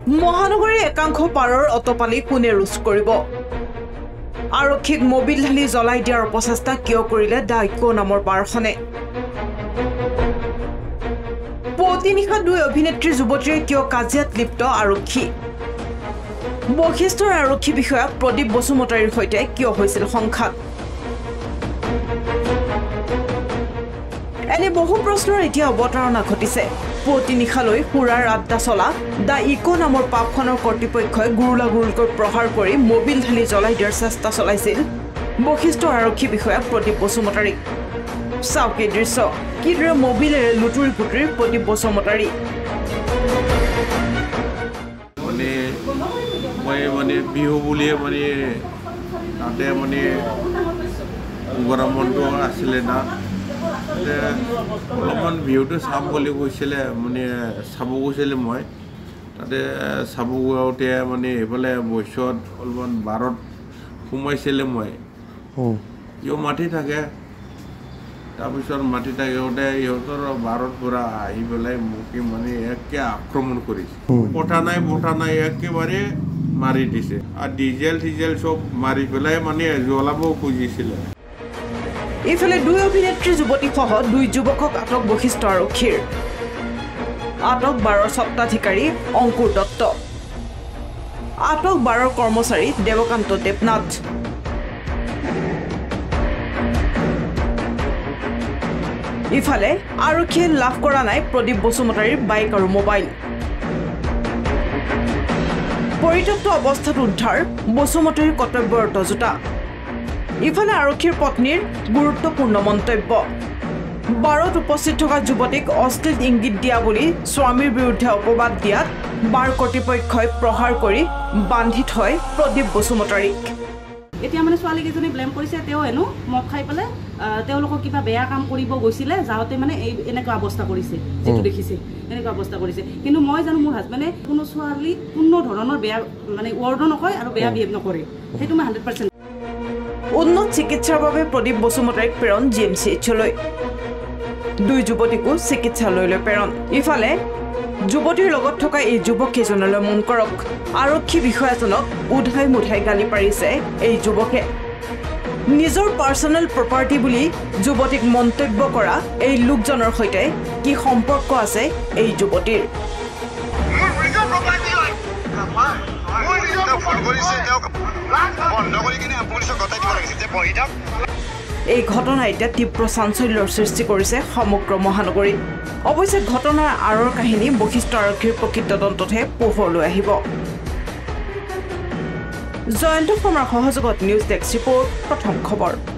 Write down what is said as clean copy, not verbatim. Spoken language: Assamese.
মহানগৰীৰ একাংশ পাৰৰ অটপালি কোনে ৰোধ কৰিব আৰক্ষীক মোবিল ঢালি জ্বলাই দিয়াৰ অপচেষ্টা কিয় কৰিলে দা ইকো নামৰ পাৰখনে পুৱতিনিশা দুই অভিনেত্ৰী যুৱতীয়ে কিয় কাজিয়াত লিপ্ত আৰক্ষী বৈশিষ্ট্যৰ আৰক্ষী বিষয়া প্ৰদীপ বসুমতাৰীৰ সৈতে কিয় হৈছিল সংঘাত এনে বহু প্ৰশ্নৰ এতিয়া অৱতাৰণা ঘটিছে পুৱতিনিশালৈ সুৰাৰ আড্ডা চলা দা ইকো নামৰ পাবখনৰ কৰ্তৃপক্ষই গুৰুলাগুৰুলকৈ প্ৰহাৰ কৰি মোবিল ঢালি জ্বলাই দিয়াৰ চেষ্টা চলাইছিল বৈশিষ্ট্যৰ আৰক্ষী বিষয়া প্ৰদীপ বসুমতাৰী চাওক এই দৃশ্য কিদৰে মোবিলেৰে লুটুৰি পুটুৰি প্ৰদীপ বসুমতাৰী মানে বিহু বুলিয়ে মানে তাতে মানে গৰম বন্ধ আছিলে না অলপমান বিহুটো চাম বুলি কৈছিলে মানে চাব গৈছিলে মই তাতে চাব যাওঁতে মানে এইফালে বৈশত অলপমান বাৰত সোমাইছিলে মই ইও মাতি থাকে তাৰপিছত মাতি থাকোঁতে ইহঁতৰ বাৰত পৰা আহি পেলাই মোক মানে একে আক্ৰমণ কৰিছে পঠা নাই একেবাৰে মাৰি দিছে আৰু ডিজেল চব মাৰি পেলাই মানে জ্বলাব খুজিছিলে ইফালে দুই অভিনেত্ৰী যুৱতী সহ দুই যুৱকক আটক বৈশিষ্ট্য আৰক্ষীৰ আটক বাৰৰ স্বত্বাধিকাৰী অংকুৰ দত্ত আটক বাৰৰ কৰ্মচাৰী দেৱকান্ত দেৱনাথ ইফালে আৰক্ষীয়ে লাভ কৰা নাই প্ৰদীপ বসুমতাৰীৰ বাইক আৰু মোবাইল পৰিত্যক্ত অৱস্থাত উদ্ধাৰ বসুমতাৰীৰ কৰ্তব্যৰত জোতা ইফালে আৰক্ষীৰ পত্নীৰ গুৰুত্বপূৰ্ণ মন্তব্য বাৰত উপস্থিত থকা যুৱতীক অশ্লীল ইংগিত দিয়া বুলি স্বামীৰ বিৰুদ্ধে অপবাদ দিয়াত বাৰ কৰ্তৃপক্ষই প্ৰহাৰ কৰি বান্ধি থয় প্ৰদীপ বসুমতাৰীক এতিয়া মানে ছোৱালীকেইজনী ব্লেম কৰিছে তেওঁ হেনো মদ খাই পেলাই তেওঁলোকক কিবা বেয়া কাম কৰিব গৈছিলে যাওঁতে মানে এই এনেকুৱা অৱস্থা কৰিছে যিটো দেখিছে এনেকুৱা অৱস্থা কৰিছে কিন্তু মই জানো মোৰ হাজবেণ্ডে কোনো ছোৱালী কোনো ধৰণৰ বেয়া মানে ৱৰ্ডো নকয় আৰু বেয়া বিহেভ নকৰে সেইটো মই 100% উন্নত চিকিৎসাৰ বাবে প্ৰদীপ বসুমতাৰীক প্ৰেৰণ GMCHলৈ দুই যুৱতীকো চিকিৎসালয়লৈ প্ৰেৰণ ইফালে যুৱতীৰ লগত থকা এই যুৱককেইজনলৈ মন কৰক আৰক্ষী বিষয়াজনক উধাই মুধাই গালি পাৰিছে এই যুৱকে নিজৰ পাৰ্চনেল প্ৰপাৰ্টি বুলি যুৱতীক মন্তব্য কৰা এই লোকজনৰ সৈতে কি সম্পৰ্ক আছে এই যুৱতীৰ এই ঘটনা এতিয়া তীব্ৰ চাঞ্চল্যৰ সৃষ্টি কৰিছে সমগ্ৰ মহানগৰীত অৱশ্যে ঘটনাৰ আঁৰৰ কাহিনী বৈশিষ্ট্য আৰক্ষীৰ প্ৰকৃত তদন্ততহে পোহৰলৈ আহিব জয়ন্ত শৰ্মাৰ সহযোগত নিউজ ডেস্ক ৰিপৰ্ট প্ৰথম খবৰ